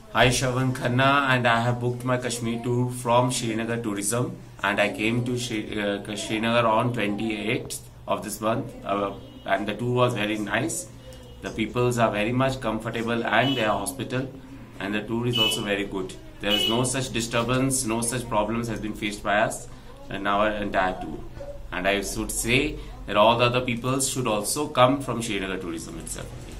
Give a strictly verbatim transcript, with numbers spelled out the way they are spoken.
Hi, Shravan Khanna, and I have booked my Kashmir tour from Srinagar Tourism, and I came to Shri, uh, Srinagar on twenty-eighth of this month, uh, and the tour was very nice. The peoples are very much comfortable and they are hospital, and the tour is also very good. There is no such disturbance, no such problems has been faced by us in our entire tour. And I should say that all the other peoples should also come from Srinagar Tourism itself.